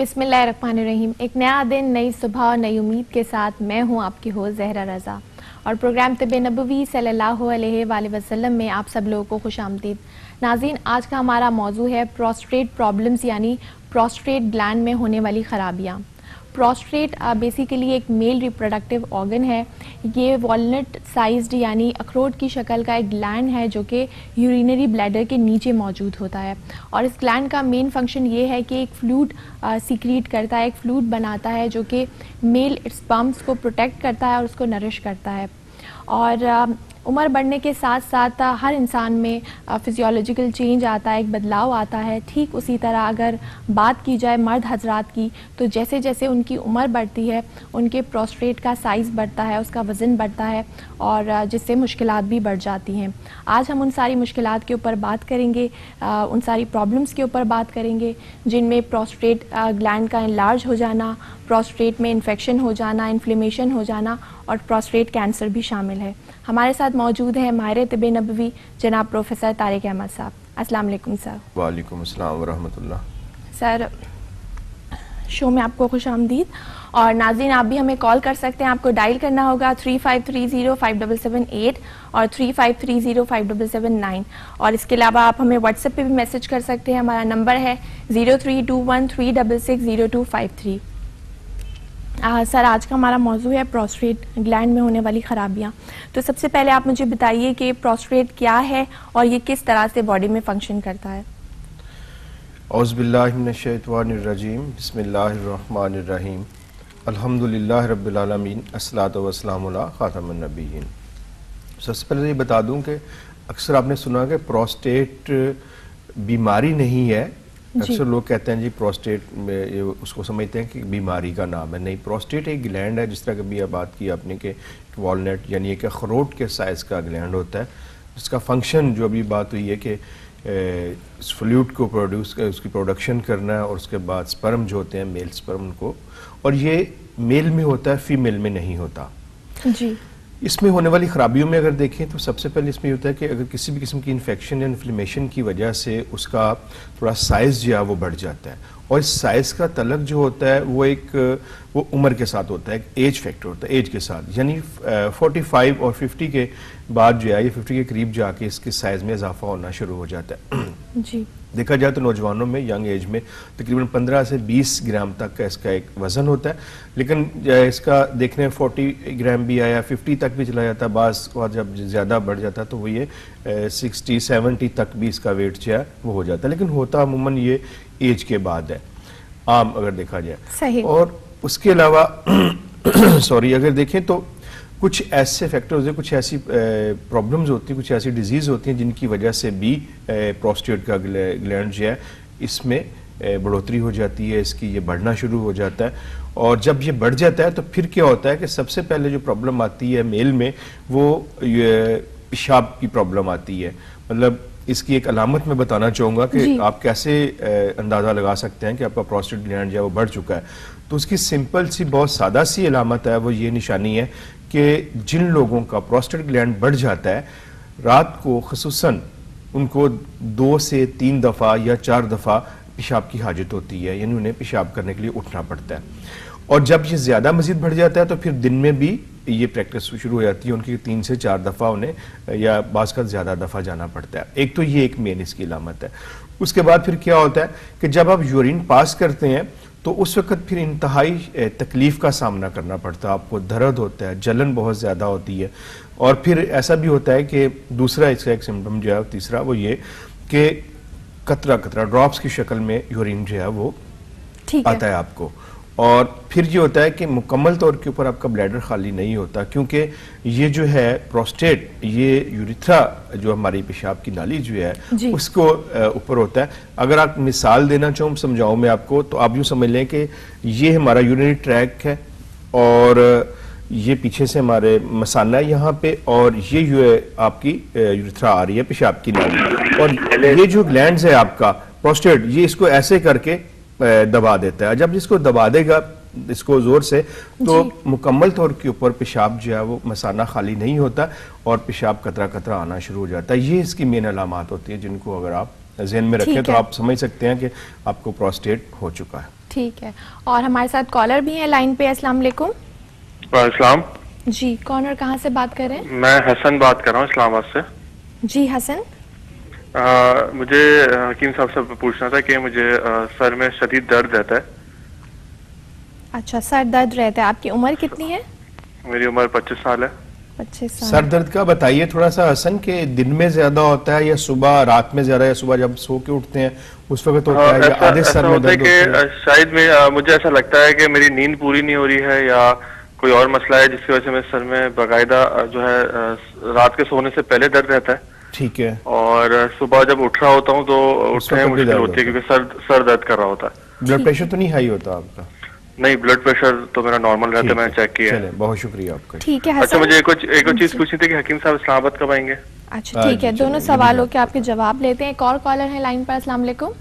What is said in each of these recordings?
बिस्मिल्लाहिर्रहमानिर्रहीम। एक नया दिन, नई सुबह और नई उम्मीद के साथ मैं हूं आपकी होस्ट ज़हरा रज़ा और प्रोग्राम तिब ए नबवी सल्लल्लाहु अलैहि वसल्लम में आप सब लोगों को खुशामदीद। नाज़रीन, आज का हमारा मौजू है प्रोस्टेट प्रॉब्लम्स यानी प्रोस्टेट ग्लैंड में होने वाली ख़राबियाँ। प्रोस्टेट बेसिकली एक मेल रिप्रोडक्टिव ऑर्गन है। ये वॉलनट साइज्ड यानी अखरोट की शक्ल का एक ग्लैंड है जो कि यूरिनरी ब्लैडर के नीचे मौजूद होता है और इस ग्लैंड का मेन फंक्शन ये है कि एक फ्लूइड सीक्रेट करता है, एक फ्लूइड बनाता है जो कि मेल स्पर्म्स को प्रोटेक्ट करता है और उसको नरिश करता है। और उम्र बढ़ने के साथ साथ हर इंसान में फिजियोलॉजिकल चेंज आता है, एक बदलाव आता है। ठीक उसी तरह अगर बात की जाए मर्द हजरात की, तो जैसे जैसे उनकी उम्र बढ़ती है उनके प्रोस्टेट का साइज़ बढ़ता है, उसका वज़न बढ़ता है और जिससे मुश्किलात भी बढ़ जाती हैं। आज हम उन सारी मुश्किलात के ऊपर बात करेंगे, उन सारी प्रॉब्लम्स के ऊपर बात करेंगे जिनमें प्रोस्टेट ग्लैंड का इनलार्ज हो जाना, प्रोस्टेट में इन्फेक्शन हो जाना, इन्फ्लेमेशन हो जाना और प्रोस्टेट कैंसर भी शामिल है। हमारे साथ मौजूद हैं माहिर तिब ए नबवी जनाब प्रोफेसर तारिक अहमद साहब। अस्सलाम वालेकुम सर। वालेकुम अस्सलाम व रहमतुल्लाह। सर, शो में आपको खुशामदीद। और नाज़रीन, आप भी हमें कॉल कर सकते हैं। आपको डायल करना होगा 35305778 और 35305779 और इसके अलावा आप हमें व्हाट्सएप पे भी मैसेज कर सकते हैं। हमारा नंबर है 032136605253। सर, आज का हमारा मौजू है प्रोस्टेट ग्लैंड में होने वाली ख़राबियाँ। तो सबसे पहले आप मुझे बताइए कि प्रोस्टेट क्या है और ये किस तरह से बॉडी में फंक्शन करता है। औज़ुबिल्लाहि मिनश्शैतानिर्रजीम, बिस्मिल्लाहिर्रहमानिर्रहीम, अल्हम्दुलिल्लाहि रब्बिल आलमीन, अस्सलातु वस्सलामु अला खातमिन नबिय्यीन। सबसे पहले ये बता दूं कि अक्सर आपने सुना कि प्रोस्टेट बीमारी नहीं है। अक्सर लोग कहते हैं जी प्रोस्टेट में, उसको समझते हैं कि बीमारी का नाम है। नहीं, प्रोस्टेट एक ग्लैंड है, जिस तरह कभी आप बात की आपने कि वॉलनट यानी एक अखरोट के साइज़ का ग्लैंड होता है, जिसका फंक्शन जो अभी बात हुई है कि फ्लूइड को प्रोड्यूस, उसकी प्रोडक्शन करना है और उसके बाद स्पर्म जो होते हैं मेल स्पर्म को, और ये मेल में होता है, फीमेल में नहीं होता जी। इसमें होने वाली खराबियों में अगर देखें तो सबसे पहले इसमें होता है कि अगर किसी भी किस्म की इन्फेक्शन या इन्फ्लेमेशन की वजह से उसका थोड़ा साइज़ जो है वो बढ़ जाता है और इस साइज़ का तलक जो होता है वो उम्र के साथ होता है, एक एज फैक्टर होता है एज के साथ। यानी 45 और 50 के बाद जो है, ये 50 के करीब जाके इसके साइज़ में इजाफा होना शुरू हो जाता है जी। देखा जाए तो नौजवानों में यंग एज में तकरीबन 15 से 20 ग्राम तक का इसका एक वज़न होता है, लेकिन इसका देखने 40 ग्राम भी आया, 50 तक भी चला जाता है। बास और जब ज़्यादा बढ़ जाता है तो वो ये 60-70 तक भी इसका वेट जो है वो हो जाता है, लेकिन होता अमूमन ये एज के बाद है आम अगर देखा जाए। सही। और उसके अलावा सॉरी, अगर देखें तो कुछ ऐसे फैक्टर्स हैं, कुछ ऐसी प्रॉब्लम्स होती हैं, कुछ ऐसी डिजीज़ होती हैं जिनकी वजह से भी प्रोस्टेट का ग्लैंड जो है इसमें बढ़ोतरी हो जाती है, इसकी ये बढ़ना शुरू हो जाता है। और जब ये बढ़ जाता है तो फिर क्या होता है कि सबसे पहले जो प्रॉब्लम आती है मेल में वो पेशाब की प्रॉब्लम आती है। मतलब इसकी एक अलामत मैं बताना चाहूँगा कि आप कैसे अंदाज़ा लगा सकते हैं कि आपका प्रोस्टेट ग्लैंड जो है वो बढ़ चुका है। तो उसकी सिंपल सी बहुत सादा सी अलामत है, वो ये निशानी है कि जिन लोगों का प्रोस्टेट ग्लैंड बढ़ जाता है रात को खुसूसन उनको 2 से 3 दफ़ा या 4 दफ़ा पेशाब की हाजत होती है, यानी उन्हें पेशाब करने के लिए उठना पड़ता है। और जब ये ज़्यादा मज़ीद बढ़ जाता है तो फिर दिन में भी ये प्रैक्टिस शुरू हो जाती है उनकी, 3 से 4 दफ़ा उन्हें या बाज़ का ज़्यादा दफ़ा जाना पड़ता है। एक तो ये एक मेन इसकी अलामत है। उसके बाद फिर क्या होता है कि जब आप यूरिन पास करते हैं तो उस वक्त फिर इंतहाई तकलीफ़ का सामना करना पड़ता है, आपको दर्द होता है, जलन बहुत ज़्यादा होती है। और फिर ऐसा भी होता है कि दूसरा इसका एक सिम्टम जो है तीसरा वो ये कि कतरा कतरा ड्रॉप्स की शक्ल में यूरिन जो है वो आता है आपको। और फिर ये होता है कि मुकम्मल तौर के ऊपर आपका ब्लैडर खाली नहीं होता, क्योंकि ये जो है प्रोस्टेट, ये यूरिथ्रा जो हमारी पेशाब की नाली जो है उसको ऊपर होता है। अगर आप मिसाल देना चाहूँ, समझाऊँ मैं आपको, तो आप यूँ समझ लें कि ये हमारा यूरिनरी ट्रैक है और ये पीछे से हमारे मसाना है यहाँ पे, और ये जो है आपकी यूरिथ्रा आ रही है पेशाब की नाली, और ये जो ग्लैंड्स है आपका प्रोस्टेट, ये इसको ऐसे करके दबा देता है। जब इसको दबा देगा इसको जोर से तो मुकम्मल तौर के ऊपर पेशाब जो है वो मसाना खाली नहीं होता और पेशाब कतरा कतरा आना शुरू हो जाता है। ये इसकी मेन अलामात होती है जिनको अगर आप ज़हन में रखें तो आप समझ सकते हैं कि आपको प्रोस्टेट हो चुका है। ठीक है, और हमारे साथ कॉलर भी हैं लाइन पे। अस्सलाम वालेकुम। वालेकुम। जी, कौन और कहाँ से बात कर रहे हैं? मैं हसन बात कर रहा हूँ इस्लामाबाद से। जी हसन। मुझे हकीम साहब से पूछना था कि मुझे सर में शदीद दर्द रहता है। अच्छा, सर दर्द रहता है। आपकी उम्र कितनी है? मेरी उम्र 25 साल है। 25 साल। सर दर्द का बताइए थोड़ा सा हसन, के दिन में ज्यादा होता है या सुबह रात में ज्यादा, या सुबह जब सो के उठते हैं उस वक्त होता है, या आधे सर में दर्द होता है? शायद मुझे ऐसा लगता है कि मेरी नींद पूरी नहीं हो रही है या कोई और मसला है जिसकी वजह से मेरे सर में बाकायदा जो है रात के सोने से पहले दर्द रहता है। ठीक है। और सुबह जब उठ रहा होता हूँ तो उठने में मुश्किल होती है क्योंकि सर दर्द कर रहा होता है। ब्लड प्रेशर तो नहीं हाई होता आपका? नहीं, ब्लड प्रेशर तो मेरा नॉर्मल रहता है, मैंने चेक किया है। बहुत शुक्रिया आपका। ठीक है हसन। अच्छा, मुझे एक और चीज पूछनी थी कि हकीम साहब इस्लामाबाद कब आएंगे? अच्छा ठीक है, दोनों सवालों के आपके जवाब लेते हैं। एक और कॉलर है लाइन पर। अस्सलाम वालेकुम।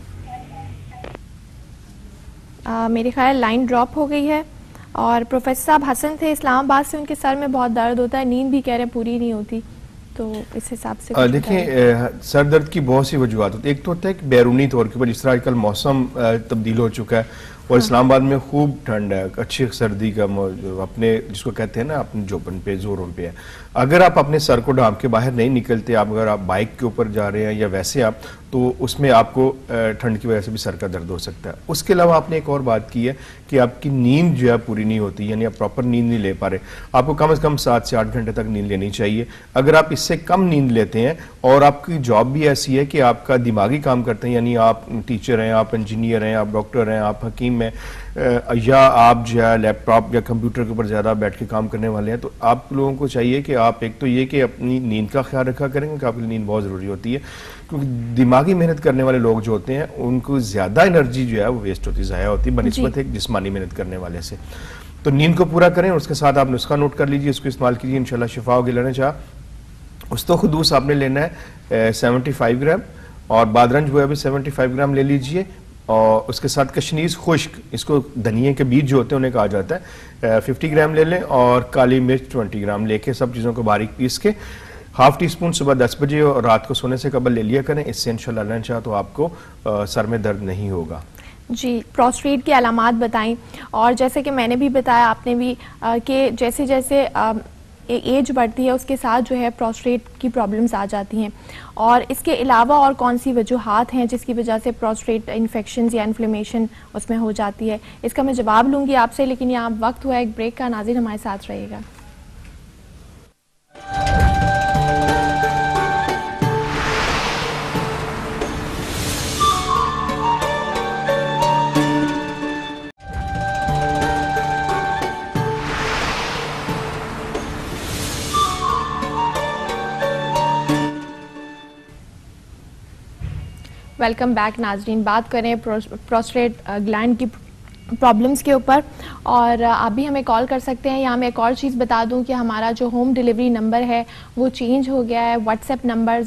मेरे ख्याल लाइन ड्रॉप हो गई है। और प्रोफेसर साहब हसन थे इस्लामाबाद से, उनके सर में बहुत दर्द होता है, नींद भी कह रहे पूरी नहीं होती, तो इस हिसाब से देखिए सर दर्द की बहुत सी वजूहत होती है। एक तो होता है कि बैरूनी तौर के ऊपर, जिस तरह आजकल मौसम तब्दील हो चुका है और इस्लामाबाद में खूब ठंड है, अच्छी सर्दी का अपने जिसको कहते हैं ना अपने जोबन पे जोरों पे है। अगर आप अपने सर को ढांप के बाहर नहीं निकलते, आप अगर आप बाइक के ऊपर जा रहे हैं या वैसे आप, तो उसमें आपको ठंड की वजह से भी सर का दर्द हो सकता है। उसके अलावा आपने एक और बात की है कि आपकी नींद जो है पूरी नहीं होती, यानी आप प्रॉपर नींद नहीं ले पा रहे। आपको कम से कम 7 से 8 घंटे तक नींद लेनी चाहिए। अगर आप इससे कम नींद लेते हैं और आपकी जॉब भी ऐसी है कि आपका दिमागी काम करते हैं, यानी आप टीचर हैं, आप इंजीनियर हैं, आप डॉक्टर हैं, आप हकीम हैं, या आप जो है लैपटॉप या कंप्यूटर के ऊपर ज़्यादा बैठ के काम करने वाले हैं, तो आप लोगों को चाहिए कि आप एक तो ये कि अपनी नींद का ख्याल रखा करेंगे कि आपकी नींद बहुत ज़रूरी होती है, क्योंकि दिमागी मेहनत करने वाले लोग जो होते हैं उनको ज़्यादा एनर्जी जो है वो वेस्ट होती, ज़ाया होती है बनिस्बत एक जिस्मानी मेहनत करने वाले से। तो नींद को पूरा करें और उसके साथ आप नुस्खा नोट कर लीजिए, उसको इस्तेमाल कीजिए, इंशाल्लाह शिफा होगी। लेना चाह उस तो खुदूस आपने लेना है 75 ग्राम, और बादरंज वो अभी 75 ग्राम ले लीजिए, और उसके साथ कशनीज खुश्क, इसको धनिए के बीज जो होते हैं उन्हें कहा जाता है, 50 ग्राम ले लें, और काली मिर्च 20 ग्राम लेके सब चीज़ों को बारीक पीस के हाफ टी स्पून सुबह 10 बजे और रात को सोने से कबल ले लिया करें। इससे इंशाल्लाह अल्लाह चाहे तो आपको सर में दर्द नहीं होगा। जी, प्रोस्टेट की अलामात बताएं, और जैसे कि मैंने भी बताया, आपने भी कि जैसे जैसे एज बढ़ती है उसके साथ जो है प्रोस्टेट की प्रॉब्लम्स आ जाती हैं, और इसके अलावा और कौन सी वजूहात हैं जिसकी वजह से प्रोस्टेट इन्फेक्शंस या इन्फ्लेमेशन उसमें हो जाती है, इसका मैं जवाब लूँगी आपसे, लेकिन यहाँ वक्त हुआ एक ब्रेक का। नाज़रीन हमारे साथ रहिएगा। वेलकम बैक नाजरीन। बात करें प्रोस्टेट ग्लैंड की प्रॉब्लम्स के ऊपर, और आप भी हमें कॉल कर सकते हैं। यहाँ मैं एक और चीज़ बता दूं कि हमारा जो होम डिलीवरी नंबर है वो चेंज हो गया है। व्हाट्सएप नंबर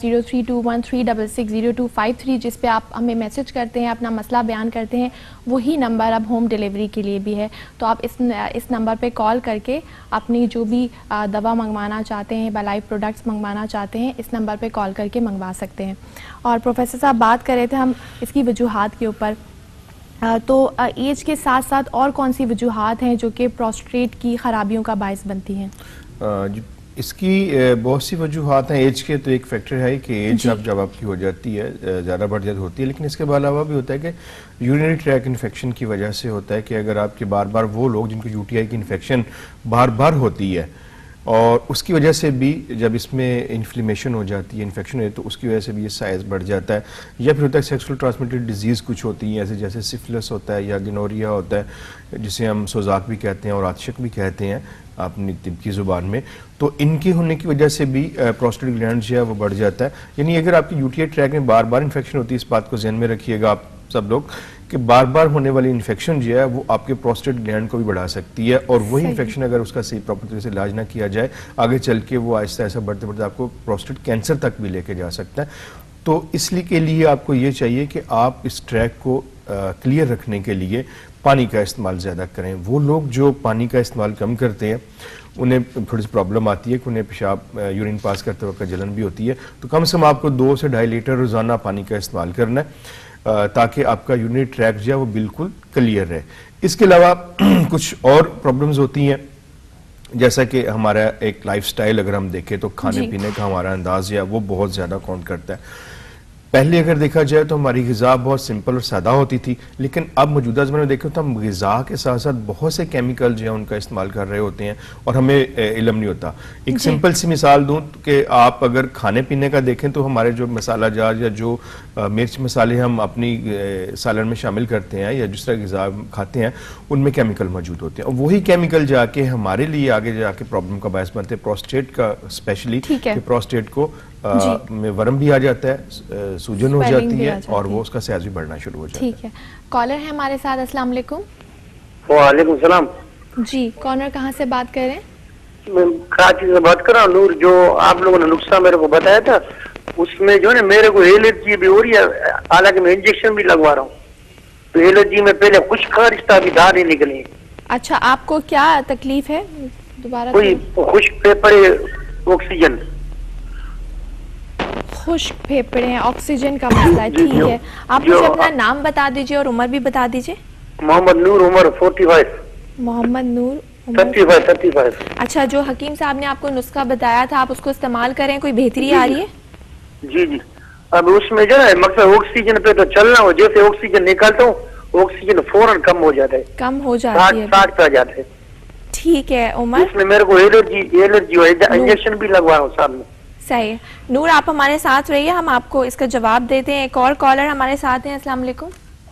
0321360253, जिस पे आप हमें मैसेज करते हैं, अपना मसला बयान करते हैं, वही नंबर अब होम डिलीवरी के लिए भी है। तो आप इस नंबर पे कॉल करके अपनी जो भी दवा मंगवाना चाहते हैं, लाइव प्रोडक्ट्स मंगवाना चाहते हैं, इस नंबर पे कॉल करके मंगवा सकते हैं। और प्रोफेसर साहब बात कर रहे थे हम इसकी वजूहात के ऊपर, तो एज के साथ साथ और कौन सी वजूहात हैं जो कि प्रोस्टेट की खराबियों का बायस बनती हैं? इसकी बहुत सी वजूहात हैं। एज के तो एक फैक्टर है कि एज जब आपकी हो जाती है ज़्यादा बढ़ जाती होती है, लेकिन इसके अलावा भी होता है कि यूरिनरी ट्रैक इन्फेक्शन की वजह से होता है कि अगर आपके बार बार वो लोग जिनको यूटीआई की इन्फेक्शन बार बार होती है और उसकी वजह से भी जब इसमें इन्फ्लेमेशन हो जाती है, इन्फेक्शन है, तो उसकी वजह से भी ये साइज़ बढ़ जाता है। या फिर होता है सेक्सुअल ट्रांसमिटेड डिजीज़ कुछ होती हैं, ऐसे जैसे सिफिलिस होता है या गिनोरिया होता है, जिसे हम सोजाक भी कहते हैं और आतशक भी कहते हैं अपनी तिब की ज़ुबान में। तो इनके होने की वजह से भी प्रोस्टेट ग्लैंड जो है वो बढ़ जाता है। यानी अगर आपकी यूटीआई ट्रैक में बार बार इन्फेक्शन होती है, इस बात को ध्यान में रखिएगा आप सब लोग कि बार बार होने वाली इन्फेक्शन जो है वो आपके प्रोस्टेट ग्लैंड को भी बढ़ा सकती है, और वही इन्फेक्शन अगर उसका सही प्रॉपर तरीके से इलाज ना किया जाए, आगे चल के वो आहिस्ता आहिस्ता बढ़ते बढ़ते आपको प्रोस्टेट कैंसर तक भी लेके जा सकता है। तो इसलिए के लिए आपको ये चाहिए कि आप इस ट्रैक को क्लियर रखने के लिए पानी का इस्तेमाल ज़्यादा करें। वो लोग जो पानी का इस्तेमाल कम करते हैं उन्हें थोड़ी सी प्रॉब्लम आती है कि उन्हें पेशाब यूरिन पास करते वक्त जलन भी होती है, तो कम से कम आपको 2 से 2.5 लीटर रोज़ाना पानी का इस्तेमाल करना है। ताकि आपका यूरिनरी ट्रैक्ट जो है वो बिल्कुल क्लियर रहे। इसके अलावा कुछ और प्रॉब्लम्स होती हैं, जैसा कि हमारा एक लाइफस्टाइल अगर हम देखें तो खाने पीने का हमारा अंदाज है वो बहुत ज़्यादा काउंट करता है। पहले अगर देखा जाए तो हमारी ग़िज़ा बहुत सिंपल और सादा होती थी, लेकिन अब मौजूदा ज़माने में देखें तो हम ग़िज़ा के साथ साथ बहुत से केमिकल जो है उनका इस्तेमाल कर रहे होते हैं और हमें इल्म नहीं होता। एक सिंपल सी मिसाल दूं कि आप अगर खाने पीने का देखें तो हमारे जो मसाला जार या जो मिर्च मसाले हम अपनी सालन में शामिल करते हैं या जिस तरह ग़िज़ा खाते हैं उनमें केमिकल मौजूद होते हैं और वही केमिकल जाके हमारे लिए आगे जाके प्रॉब्लम का बायस बनते हैं, प्रोस्टेट का स्पेशली, प्रोस्टेट को में वर्म भी आ जाता है, सूजन हो जाती है और वो उसका साइज भी बढ़ना शुरू हो जाता है। ठीक है, कॉलर है हमारे साथ। अस्सलाम वालेकुम। वालेकुम सलाम जी, कॉलर कहाँ से बात कर रहे हैं? मैं कराची से बात कर रहा हूँ। नूर, जो आप लोगों ने नुस्खा मेरे को बताया था उसमें जो है ना मेरे को एलर्जी भी हो रही है, हालांकि मैं इंजेक्शन भी लगवा रहा हूँ, तो एलर्जी में पहले खुश खारिशता भी दाने निकले। अच्छा, आपको क्या तकलीफ है? दोबारा कोई खुश फेफड़े, ऑक्सीजन, खुश्क फेफड़े हैं, ऑक्सीजन का मसला है। ठीक है, आप मुझे अपना नाम बता दीजिए और उम्र भी बता दीजिए। मोहम्मद नूर, उम्र 45। मोहम्मद नूर, 35। अच्छा, जो हकीम साहब ने आपको नुस्खा बताया था आप उसको इस्तेमाल करें, कोई बेहतरी आ रही है? जी। अब उसमें जो है मकसद ऑक्सीजन पे तो चलना हो, जैसे ऑक्सीजन निकालता हूँ ऑक्सीजन फौरन कम हो जाता है, कम हो जाती है, 60 पे आ जाता है। ठीक है उमर, इसमें मेरे को एलर्जी हो, इंजेक्शन भी लगवा रहा हूँ साथ में। सही है नूर, आप हमारे साथ रहिए, हम आपको इसका जवाब देते हैं। एक और कॉलर हमारे साथ हैं। अस्सलाम वालेकुम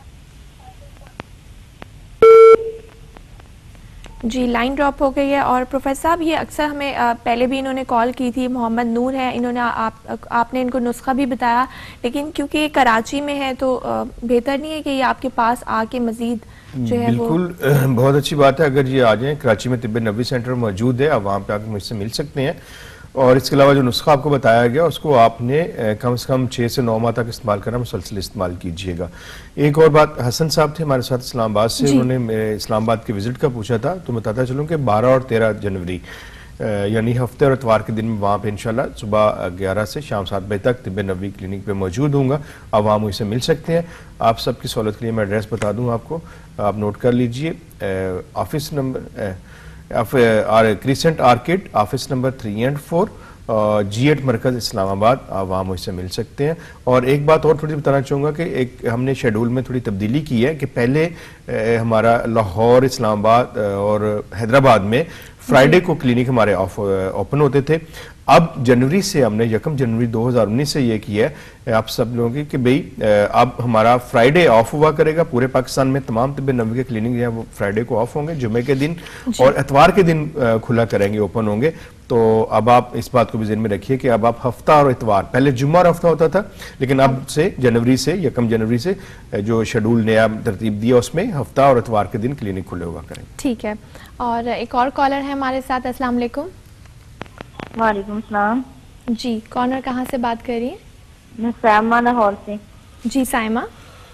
जी, लाइन ड्रॉप हो गई है। और प्रोफेसर साहब, ये अक्सर हमें पहले भी इन्होंने कॉल की थी, मोहम्मद नूर है, इन्होंने आपने इनको नुस्खा भी बताया, लेकिन क्योंकि ये कराची में है तो बेहतर नहीं है कि ये आपके पास आके मजीद जो है बिल्कुल वो बहुत अच्छी बात है अगर ये आ जाएं। कराची में तिब ए नबवी सेंटर मौजूद है, आप वहाँ पे आकर मुझसे मिल सकते हैं। और इसके अलावा जो नुस्खा आपको बताया गया उसको आपने कम से कम 6 से 9 माह तक इस्तेमाल करना, मुसलसल इस्तेमाल कीजिएगा। एक और बात, हसन साहब थे हमारे साथ इस्लामाबाद से, उन्होंने इस्लामाबाद के विजिट का पूछा था, तो बताता चलूँ कि 12 और 13 जनवरी यानी हफ्ते और इतवार के दिन में वहाँ पे इंशाल्लाह सुबह 11 से शाम 7 बजे तक तिब ए नबवी क्लिनिक पे मौजूद होऊंगा। आप वहाँ मुझसे मिल सकते हैं। आप सबकी सहूलत के लिए मैं एड्रेस बता दूँ आपको, आप नोट कर लीजिए। Office number crescent orchid, office number 3 और 4, G8 मरकज इस्लामाबाद, आप वहाँ मुझसे मिल सकते हैं। और एक बात और थोड़ी बताना चाहूँगा कि एक हमने शेड्यूल में थोड़ी तब्दीली की है कि पहले हमारा लाहौर, इस्लामाबाद और हैदराबाद में फ्राइडे को क्लिनिक हमारे ओपन होते थे। अब जनवरी से हमने 1 जनवरी 2019 से ये किया है आप सब लोगों की कि भाई अब हमारा फ्राइडे ऑफ हुआ करेगा। पूरे पाकिस्तान में तमाम तिब ए नबवी के क्लिनिक जो है वो फ्राइडे को ऑफ होंगे, जुमे के दिन और इतवार के दिन खुला करेंगे, ओपन होंगे। तो अब आप इस बात को भी ज़हन में रखिए कि अब आप हफ्ता और इतवार, पहले जुम्मा और हफ्ता होता था, लेकिन अब से जनवरी से 1 जनवरी से जो शेड्यूल नया तरतीब दिया उसमें हफ्ता और इतवार के दिन क्लिनिक खुले हुआ करेंगे। ठीक है, और एक और कॉलर है हमारे साथ। अस्सलाम वालेकुम। वालेकुम सलाम जी, कॉलर कहाँ से बात कर रही है? मैं सायमा लाहौर से। जी सायमा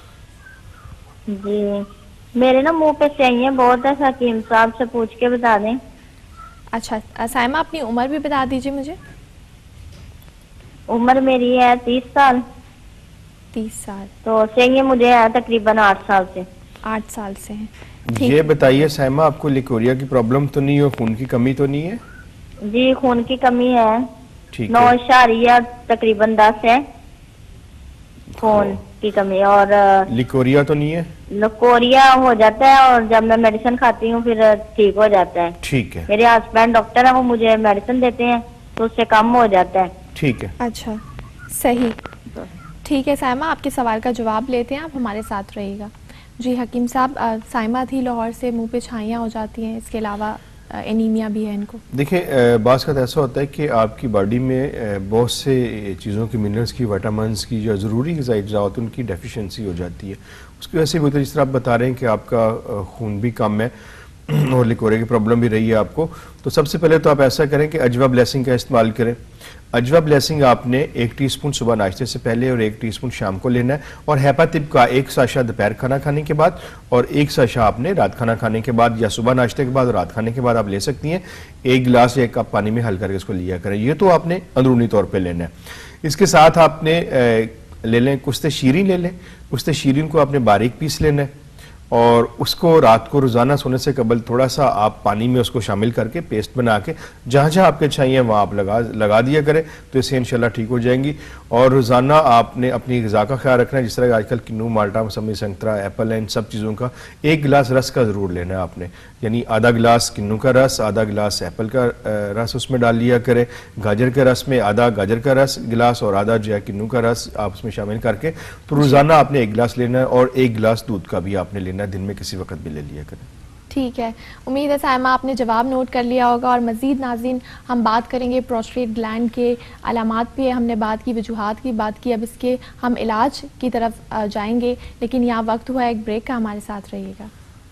जी, मेरे ना मुंह पे स्याहियां बहुत है, हकीम साहब से पूछ के बता दें। अच्छा सायमा, अपनी उम्र भी बता दीजिए मुझे। उम्र मेरी है 30 साल। 30 साल, तो स्याहियां मुझे है तकरीबन 8 साल से। 8 साल से हैं। ये बताइए सायमा, आपको लिकोरिया की प्रॉब्लम तो नहीं है, खून की कमी तो नहीं है? जी, खून की कमी है, ठीक 9 तकरीबन 10 है खून की कमी। और लिकोरिया तो नहीं है? लिकोरिया हो जाता है और जब मैं मेडिसिन खाती हूँ फिर ठीक हो जाता है। ठीक है, मेरे हस्बैंड डॉक्टर है, वो मुझे मेडिसिन देते हैं तो उससे कम हो जाता है। ठीक है, अच्छा सही, ठीक है सायमा, आपके सवाल का जवाब लेते हैं, आप हमारे साथ रहिएगा। जी हकीम साहब, सायमा थी लाहौर से, मुंह पे छाइयाँ हो जाती हैं, इसके अलावा एनीमिया भी है इनको। देखिए बात का ऐसा होता है कि आपकी बॉडी में बहुत से चीज़ों की, मिनरल्स की, विटामिन्स की जो ज़रूरी ग़िज़ाई अज्जा होती है उनकी डेफिशिएंसी हो जाती है। उसकी वजह से भी होता है, जिस तरह आप बता रहे हैं कि आपका खून भी कम है और लिकोरिया की प्रॉब्लम भी रही है आपको। तो सबसे पहले तो आप ऐसा करें कि अजवा ब्लेसिंग का इस्तेमाल करें। अजवा ब्लेसिंग आपने 1 टीस्पून सुबह नाश्ते से पहले और 1 टीस्पून शाम को लेना है, और हेपातिब का 1 साशा दोपहर खाना खाने के बाद और 1 साशा आपने रात खाना खाने के बाद, या सुबह नाश्ते के बाद और रात खाने के बाद आप ले सकती हैं। 1 गिलास या 1 कप पानी में हल करके इसको लिया करें। ये तो आपने अंदरूनी तौर पर लेना है। इसके साथ आपने ले लें, कुश्ते शीरीन ले लें। कुश्ते शीरीन को आपने बारीक पीस लेना है और उसको रात को रोजाना सोने से कबल थोड़ा सा आप पानी में उसको शामिल करके पेस्ट बना के जहाँ जहाँ आपके चाहिए वहाँ आप लगा दिया करें, तो इससे इंशाल्लाह ठीक हो जाएंगी। और रोजाना आपने अपनी ग़िज़ा का ख्याल रखना है, जिस तरह आजकल किन्नू, माल्टा, मौसमी, संतरा, एप्पल है, इन सब चीज़ों का 1 गिलास रस का ज़रूर लेना है आपने, यानी आधा गिलास किन्नू का रस, आधा गिलास एप्पल का रस उसमें डाल लिया करें। गाजर के रस में आधा गाजर का रस गिलास और आधा जो है किन्नू का रस आप उसमें शामिल करके, तो रोजाना आपने 1 गिलास लेना है। और 1 गिलास दूध का भी आपने लेना है, दिन में किसी वक्त भी ले लिया करें। ठीक है, उम्मीद है साइमा आपने जवाब नोट कर लिया होगा। और मज़ीद नाज़रीन हम बात करेंगे प्रोस्टेट ग्लैंड के अलामात पे, हमने बात की, वजूहात की बात की, अब इसके हम इलाज की तरफ जाएंगे, लेकिन यहाँ वक्त हुआ एक ब्रेक का, हमारे साथ रहिएगा।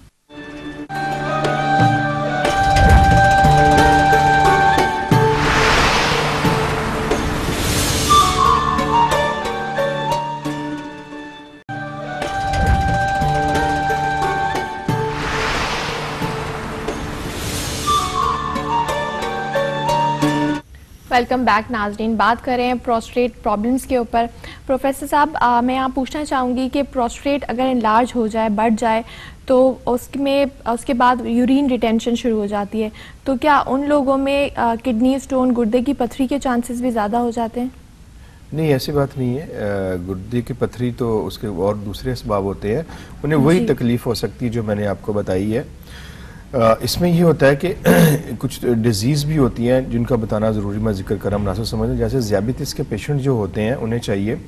वेलकम बैक नाज़रीन, बात कर रहे हैं प्रोस्टेट प्रॉब्लम्स के ऊपर। प्रोफेसर साहब, मैं आप पूछना चाहूँगी कि प्रोस्टेट अगर इनलार्ज हो जाए, बढ़ जाए, तो उसके बाद यूरिन रिटेंशन शुरू हो जाती है, तो क्या उन लोगों में किडनी स्टोन, गुर्दे की पथरी के चांसेस भी ज़्यादा हो जाते हैं? नहीं, ऐसी बात नहीं है। गुर्दे की पथरी तो उसके और दूसरे असबाब होते हैं, उन्हें वही तकलीफ हो सकती है जो मैंने आपको बताई है। इसमें ये होता है कि कुछ डिजीज़ भी होती हैं जिनका बताना ज़रूरी, मैं जिक्र कर रहा हूँ, मुनासिब समझें। जैसे ज़ियाबितिस के पेशेंट जो होते हैं, उन्हें चाहिए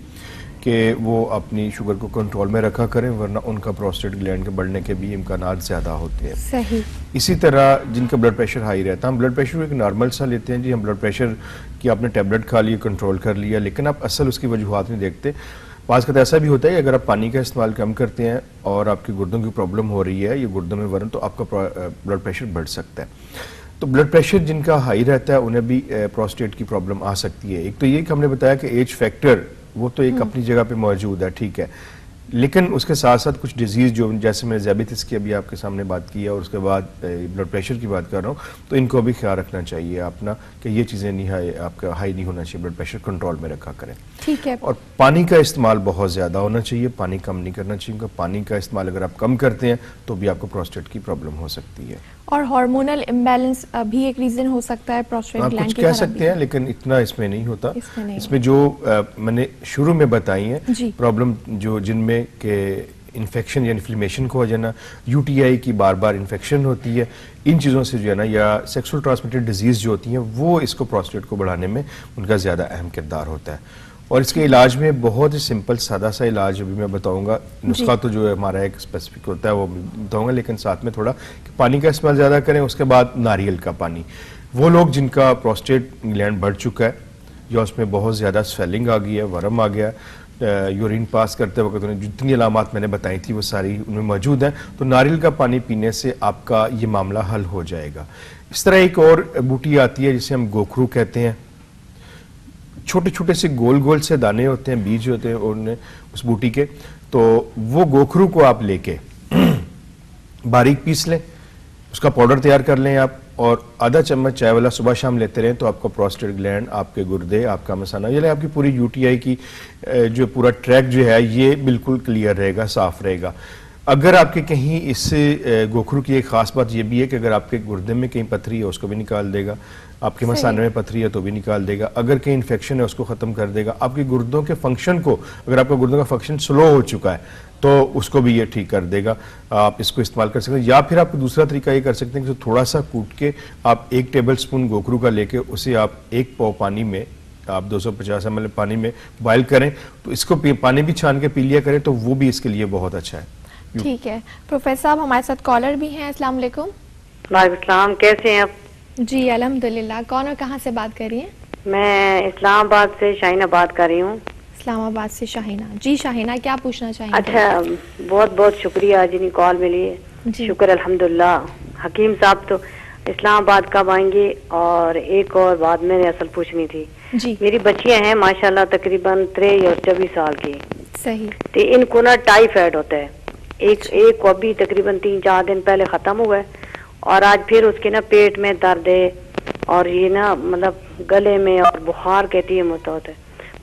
कि वो अपनी शुगर को कंट्रोल में रखा करें, वरना उनका प्रोस्टेट ग्लैंड के बढ़ने के भी इम्कानात ज़्यादा होते हैं। सही। इसी तरह जिनका ब्लड प्रेशर हाई रहता है, हम ब्लड प्रेशर एक नॉर्मल सा लेते हैं जी, हम ब्लड प्रेशर की आपने टैबलेट खा ली, कंट्रोल कर लिया, लेकिन आप असल उसकी वजूहात नहीं देखते। पास का ऐसा भी होता है कि अगर आप पानी का इस्तेमाल कम करते हैं और आपकी गुर्दों की प्रॉब्लम हो रही है, ये गुर्दों में वरन, तो आपका ब्लड प्रेशर बढ़ सकता है। तो ब्लड प्रेशर जिनका हाई रहता है उन्हें भी प्रोस्टेट की प्रॉब्लम आ सकती है। एक तो ये कि हमने बताया कि एज फैक्टर वो तो एक अपनी जगह पे मौजूद है, ठीक है, लेकिन उसके साथ साथ कुछ डिजीज़ जो, जैसे मैंने ज़ियाबितिस की अभी आपके सामने बात की है और उसके बाद ब्लड प्रेशर की बात कर रहा हूँ, तो इनको भी ख्याल रखना चाहिए अपना कि ये चीज़ें नहीं हाई, आपका हाई नहीं होना चाहिए, ब्लड प्रेशर कंट्रोल में रखा करें। ठीक है। और पानी का इस्तेमाल बहुत ज़्यादा होना चाहिए, पानी कम नहीं करना चाहिए, क्योंकि पानी का इस्तेमाल अगर आप कम करते हैं तो भी आपको प्रोस्टेट की प्रॉब्लम हो सकती है। और हार्मोनल इम्बैलेंस भी एक रीज़न हो सकता है प्रोस्टेट ग्लैंड की, कह सकते हैं, लेकिन इतना इसमें नहीं होता। इसमें जो मैंने शुरू में बताई है प्रॉब्लम, जो जिनमें के इन्फेक्शन या इन्फ्लेमेशन को हो जाना, यूटीआई की बार बार इन्फेक्शन होती है, इन चीज़ों से जो है ना, या सेक्सुअल ट्रांसमिटेड डिजीज़ जो होती हैं, वो इसको प्रोस्टेट को बढ़ाने में उनका ज़्यादा अहम किरदार होता है। और इसके इलाज में बहुत ही सिंपल सादा सा इलाज अभी मैं बताऊंगा। नुस्खा तो जो है हमारा एक स्पेसिफिक होता है वो बताऊंगा, लेकिन साथ में थोड़ा कि पानी का इस्तेमाल ज़्यादा करें। उसके बाद नारियल का पानी, वो लोग जिनका प्रोस्टेट ग्लैंड बढ़ चुका है या उसमें बहुत ज़्यादा स्वेलिंग आ गई है, वर्म आ गया, यूरिन पास करते वक्त उन्हें जितनी अलामात मैंने बताई थी वो सारी उनमें मौजूद हैं, तो नारियल का पानी पीने से आपका ये मामला हल हो जाएगा। इस तरह एक और बूटी आती है जिसे हम गोखरू कहते हैं, छोटे छोटे से गोल गोल से दाने होते हैं, बीज होते हैं उनमें उस बूटी के, तो वो गोखरू को आप लेके बारीक पीस लें, उसका पाउडर तैयार कर लें आप, और आधा चम्मच चाय वाला सुबह शाम लेते रहें, तो आपका प्रोस्टेट ग्लैंड, आपके गुर्दे, आपका मसाना, ये आपकी पूरी यूटीआई की जो पूरा ट्रैक जो है ये बिल्कुल क्लियर रहेगा, साफ रहेगा। अगर आपके कहीं इससे गोखरू की एक खास बात ये भी है कि अगर आपके गुर्दे में कहीं पथरी है उसको भी निकाल देगा, आपके मसाने में पथरी है तो भी निकाल देगा, अगर कहीं इन्फेक्शन है उसको ख़त्म कर देगा, आपके गुर्दों के फंक्शन को, अगर आपका गुर्दों का फंक्शन स्लो हो चुका है तो उसको भी ये ठीक कर देगा। आप इसको इस्तेमाल कर सकते हैं, या फिर आप दूसरा तरीका ये कर सकते हैं कि थोड़ा सा कूट के आप 1 टेबल स्पून गोखरू का लेके उसे आप 1 पाव पानी में, आप 250 ml पानी में बॉयल करें, तो इसको पानी भी छान के पी लिया करें, तो वो भी इसके लिए बहुत अच्छा है। ठीक है। प्रोफेसर साहब, हमारे साथ कॉलर भी हैं। अस्सलाम वालेकुम। वालेकुम, कैसे हैं आप? जी अल्हम्दुलिल्लाह। कौन और कहाँ से बात कर रही हैं? मैं इस्लामाबाद से शाहीना बात कर रही हूँ। इस्लामाबाद से शाहीना। जी शाहीना, क्या पूछना चाहेंगे? अच्छा, बहुत बहुत शुक्रिया जिन्हें कॉल मिली है, शुक्र अल्हम्दुलिल्लाह। हकीम साहब तो इस्लामाबाद कब आएंगे? और एक और बात मैंने असल पूछनी थी जी। मेरी बच्चियां हैं माशाल्लाह तकरीबन 23 और 24 साल की। सही। तो इनको ना टाइफाइड होता है, एक को अभी तकरीबन 3-4 दिन पहले खत्म हुआ है, और आज फिर उसके ना पेट में दर्द है, और ये ना मतलब गले में और बुखार के टीम होता है।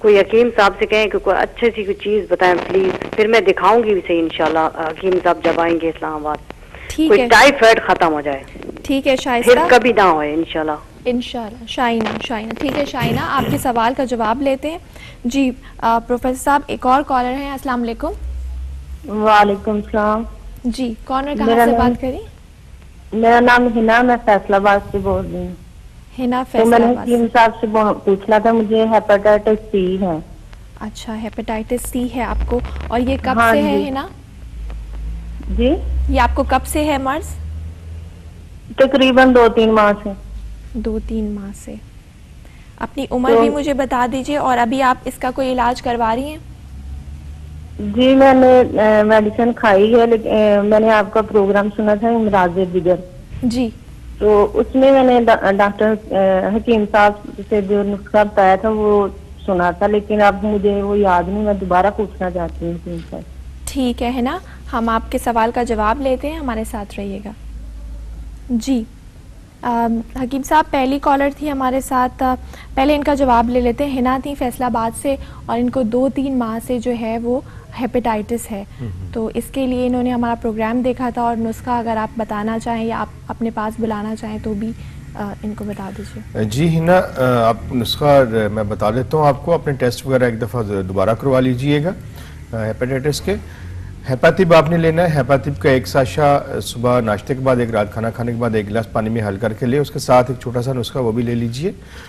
कोई हकीम साहब से कहें कि कोई अच्छी सी कोई चीज बताएं प्लीज, फिर मैं दिखाऊंगी भी सही इंशाल्लाह हकीम साहब जब आएंगे इस्लामाबाद। ठीक कोई है, टाइफाइड खत्म हो जाए, ठीक है फिर शाइस्ता, कभी ना होए इंशाल्लाह। इंशाल्लाह। शाइना, शाइना, ठीक है शाइना, आपके सवाल का जवाब लेते हैं जी। प्रोफेसर साहब एक और कॉलर हैं, अस्सलाम वालेकुम। वालेकुम सलाम। जी, कौन और कहाँ से बात करें? मेरा नाम हिना, मैं फैसलाबाद से बोल रही हूँ। हिना तो मैंने फैसलाबाद हकीम साहब से पूछना था, मुझे हेपेटाइटिस सी है। अच्छा, हेपेटाइटिस सी है आपको, और ये कब हाँ से है जी। हिना? जी, ये आपको कब से है मर्ज? तकरीबन 2-3 माह से। 2-3 माह से। अपनी उम्र तो भी मुझे बता दीजिए, और अभी आप इसका कोई इलाज करवा रही हैं? जी, मैंने मेडिसिन खाई है, लेकिन मैंने आपका प्रोग्राम सुना था इमराज जिगर, जी, तो उसमें मैंने डॉक्टर हकीम साहब से जो नुस्खा बताया था वो सुना था, लेकिन अब मुझे वो याद नहीं, मैं दोबारा पूछना चाहती हूँ हकीम साहब। ठीक है ना, हम आपके सवाल का जवाब लेते हैं, हमारे साथ रहिएगा जी। हकीम साहब पहली कॉलर थी हमारे साथ, पहले इनका जवाब ले लेते हैं। हिना थी फैसलाबाद से, और इनको 2-3 माह से जो है वो हेपेटाइटिस है, तो इसके लिए इन्होंने हमारा प्रोग्राम देखा था, और नुस्खा अगर आप बताना चाहें या आप अपने पास बुलाना चाहें तो भी इनको बता दीजिए। जी हिना, आप नुस्खा मैं बता देता हूँ आपको, अपने टेस्ट वगैरह एक दफ़ा दोबारा करवा लीजिएगा हेपेटाइटिस के। हेपातिब आपने लेना है, हेपातिब का एक साशा सुबह नाश्ते के बाद, एक रात खाना खाने के बाद 1 गिलास पानी में हल करके ले, उसके साथ एक छोटा सा नुस्खा वो भी ले लीजिए।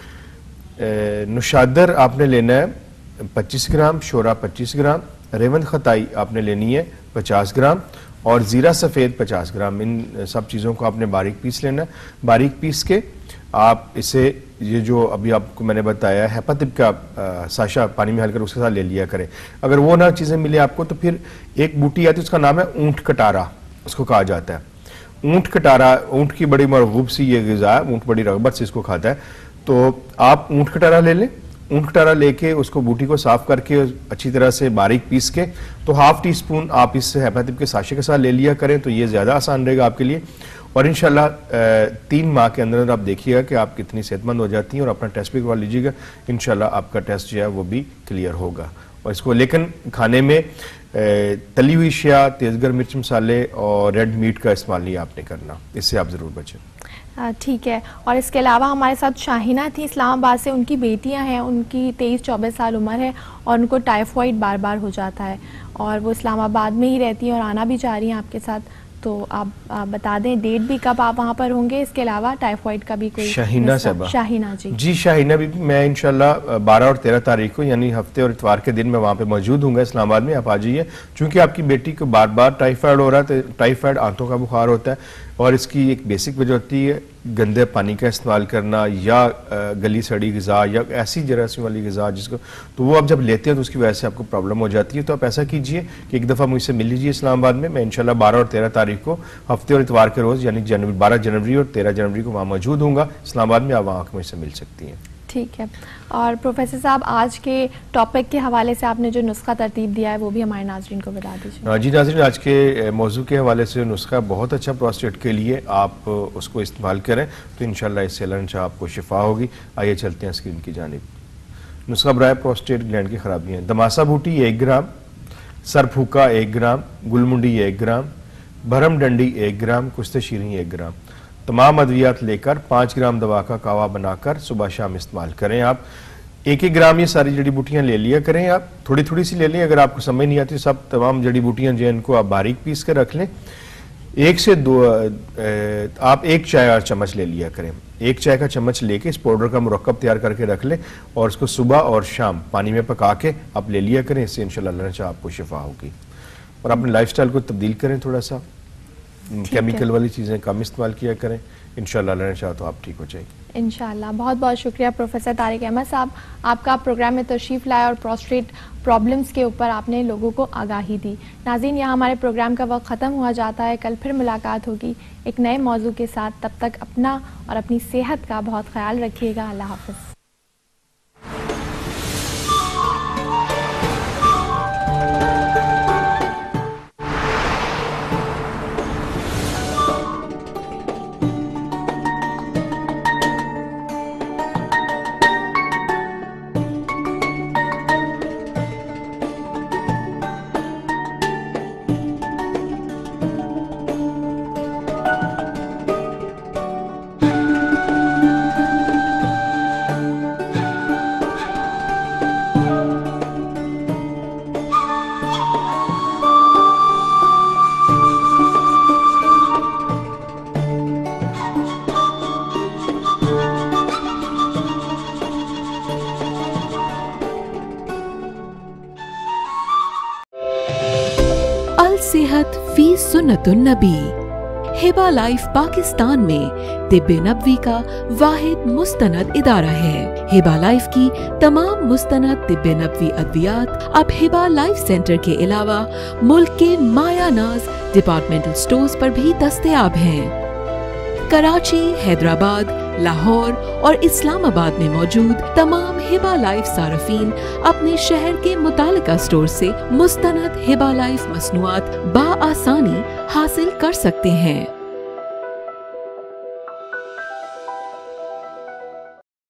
नुशादर आपने लेना है 25 ग्राम, शोरा 25 ग्राम, रेवंद खताई आपने लेनी है 50 ग्राम, और ज़ीरा सफ़ेद 50 ग्राम। इन सब चीज़ों को आपने बारीक पीस लेना है। बारीक पीस के आप इसे, ये जो अभी आपको मैंने बताया हेपातिब का साशा पानी में हलकर उसके साथ ले लिया करें। अगर वो ना चीज़ें मिले आपको तो फिर एक बूटी आती है, उसका नाम है ऊँट कटारा, उसको कहा जाता है ऊँट कटारा। ऊँट की बड़ी मरगूब सी ये ग़िज़ा है, ऊँट बड़ी रगबत से इसको खाता है, तो आप ऊँट कटारा ले लें। ऊँट कटारा लेके उसको बूटी को साफ करके अच्छी तरह से बारीक पीस के, तो ½ टी स्पून आप इस हेपातिब के साशे के साथ ले लिया करें, तो ये ज़्यादा आसान रहेगा आपके लिए। और इंशाल्लाह 3 माह के अंदर आप देखिएगा कि आप कितनी सेहतमंद हो जाती हैं, और अपना टेस्ट भी करवा लीजिएगा, इंशाल्लाह आपका टेस्ट जो है वो भी क्लियर होगा। और इसको लेकिन खाने में तली हुई अशिया, तेज़गर मिर्च मसाले और रेड मीट का इस्तेमाल नहीं आपने करना, इससे आप ज़रूर बचें। ठीक है। और इसके अलावा हमारे साथ शाहिना थी इस्लामाबाद से, उनकी बेटियां हैं, उनकी 23-24 साल उम्र है, और उनको टाइफॉइड बार बार हो जाता है, और वो इस्लामाबाद में ही रहती हैं और आना भी चाह रही हैं आपके साथ, तो आप बता दें डेट भी कब आप वहाँ पर होंगे। इसके अलावा टाइफॉइड का भी कोई? शाहिना साहबा। शाहिना जी। जी शाहिना भी, मैं इंशाल्लाह 12 और 13 तारीख को, यानी हफ्ते और इतवार के दिन मैं वहाँ पे मौजूद हूँगा इस्लामाबाद में, आप आ जाइए। चूँकि आपकी बेटी को बार बार टाइफाइड हो रहा है, तो टाइफाइड आंतों का बुखार होता है, और इसकी एक बेसिक वजह होती है गंदे पानी का इस्तेमाल करना, या गली सड़ी ग़िज़ा, या ऐसी जरासीम वाली ग़िज़ा जिसको, तो वो आप जब लेते हैं तो उसकी वजह से आपको प्रॉब्लम हो जाती है। तो आप ऐसा कीजिए कि एक दफ़ा मुझसे मिल लीजिए इस्लामाबाद में। मैं इंशाल्लाह 12 और 13 तारीख को हफ्ते और इतवार के रोज़, यानी 12 जनवरी और 13 जनवरी को वहाँ मौजूद हूँगा इस्लामाबाद में, आप वहाँ आकर मुझसे मिल सकती हैं। ठीक है। और प्रोफेसर साहब आज के टॉपिक के हवाले से आपने जो नुस्खा तरतीब दिया है वो भी हमारे नाज़रीन को बता दीजिए। जी नाज़रीन, आज के मौजू के हवाले से नुस्खा बहुत अच्छा प्रोस्टेट के लिए, आप उसको इस्तेमाल करें तो इंशाल्लाह इससे अल्लाह आपको शिफा होगी। आइए चलते हैं स्क्रीन की जानिब। नुस्खा बराए प्रोस्टेट ग्लैंड की खराबियाँ: दमासा बूटी 1 ग्राम, सर फूका 1 ग्राम, गुलमुंडी 1 ग्राम, भरम डंडी 1 ग्राम, कुश्ते शीरी 1 ग्राम। तमाम अद्वियात लेकर 5 ग्राम दवा का कावा बनाकर सुबह शाम इस्तेमाल करें। आप 1-1 ग्राम ये सारी जड़ी बूटियाँ ले लिया करें। आप थोड़ी थोड़ी सी ले लें, अगर आपको समझ नहीं आती सब तमाम जड़ी बूटियाँ जो हैं इनको आप बारीक पीस कर रख लें। 1 से 2 आप 1 चाय चम्मच ले लिया करें। 1 चाय का चम्मच लेके इस पाउडर का मुरक्कब तैयार करके रख लें, और उसको सुबह और शाम पानी में पका के आप ले लिया करें। इससे इंशाल्लाह अल्लाह ने आपको शिफा होगी। और अपने लाइफस्टाइल को तब्दील करें, थोड़ा सा केमिकल वाली चीज़ें कम इस्तेमाल किया करें, इंशाल्लाह अल्लाह ने चाहा तो आप ठीक हो जाएगी इंशाल्लाह। बहुत बहुत शुक्रिया प्रोफेसर तारिक अहमद साहब, आपका प्रोग्राम में तशरीफ़ लाया और प्रोस्टेट प्रॉब्लम्स के ऊपर आपने लोगों को आगाही दी। नाज़रीन, यहाँ हमारे प्रोग्राम का वक्त ख़त्म हुआ जाता है। कल फिर मुलाकात होगी एक नए मौजू के साथ। तब तक अपना और अपनी सेहत का बहुत ख्याल रखिएगा। अल्लाह हाफ़िज़। सेहत फी सुन्नत-ए-नबी। हिबा लाइफ पाकिस्तान में तिब ए नबवी का वाहिद मुस्तनद इदारा है। हिबा लाइफ की तमाम मुस्तनद तिब ए नबवी अद्वियात अब हिबा लाइफ सेंटर के अलावा मुल्क के मायानाज डिपार्टमेंटल स्टोर्स पर भी दस्तयाब हैं। कराची, हैदराबाद, लाहौर और इस्लामाबाद में मौजूद तमाम हिबा लाइफ सारफीन अपने शहर के मुतालिका स्टोर से मुस्तनद हिबा लाइफ मसनूआत बआसानी हासिल कर सकते हैं।